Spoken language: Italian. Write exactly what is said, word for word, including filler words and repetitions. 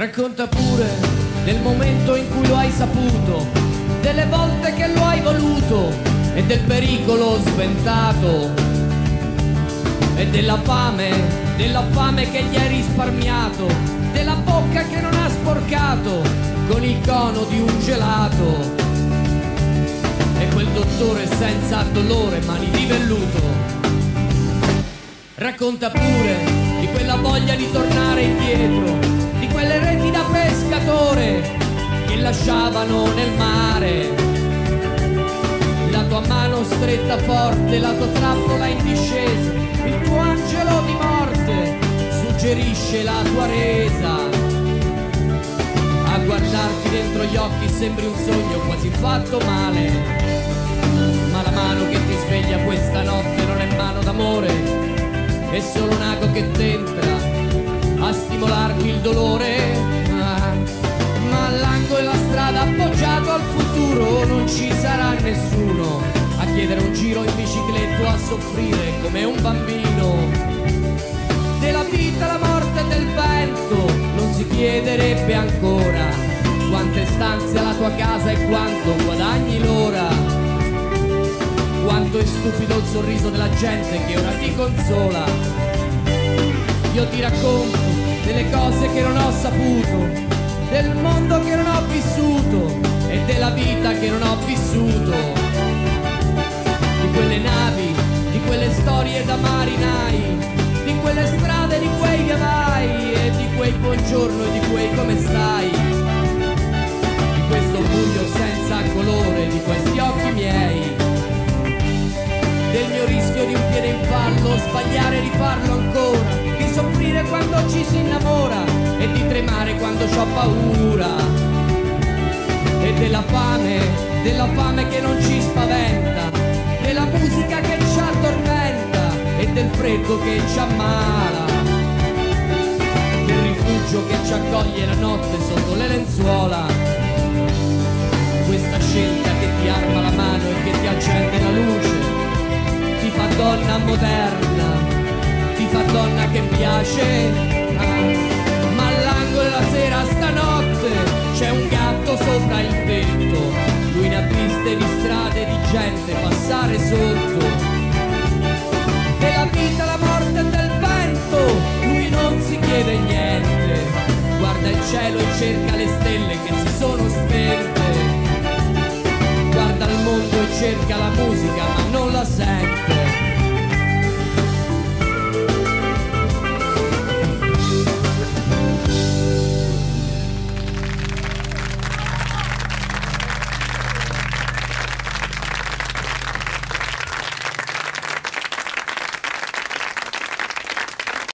Racconta pure del momento in cui lo hai saputo, delle volte che lo hai voluto e del pericolo sventato e della fame, della fame che gli hai risparmiato, della bocca che non ha sporcato con il cono di un gelato e quel dottore senza dolore, mani di velluto. Racconta pure di quella voglia di tornare indietro, di quelle reti da pescatore che lasciavano nel mare, la tua mano stretta forte, la tua trappola in discesa, il tuo angelo di morte suggerisce la tua resa. A guardarti dentro gli occhi sembri un sogno quasi fatto male, ma la mano che ti sveglia questa notte non è mano d'amore, è solo un ago che tenta a stimolarti il dolore. Ah, ma all'angolo della strada appoggiato al futuro non ci sarà nessuno a chiedere un giro in bicicletta, a soffrire come un bambino. Della vita, la morte e del vento non si chiederebbe ancora quante stanze ha la tua casa e quanto guadagni l'ora. Quanto è stupido il sorriso della gente che ora ti consola. Io ti racconto delle cose che non ho saputo, del mondo che non ho vissuto e della vita che non ho vissuto, di quelle navi, di quelle storie da marinai, di quelle strade, di quei viavai e di quei buongiorno e di quei come stai, di questo buio senza colore, di questi occhi miei, del mio rischio di un piede in fallo, sbagliare e rifarlo ancora, di soffrire quando ci si innamora e di tremare quando c'ho paura, e della fame, della fame che non ci spaventa, della musica che ci addormenta e del freddo che ci ammala, del rifugio che ci accoglie la notte sotto le lenzuola. Questa scelta che ti arma la mano e che ti accende la luce ti fa donna moderna, ti fa donna che piace. Ah, ma all'angolo della sera stanotte c'è un gatto sopra il tetto, lui ne ha viste di strade di gente passare sotto. Della vita, la morte e del vento lui non si chiede niente, guarda il cielo e cerca le stelle che si sono spente, guarda il mondo e cerca la musica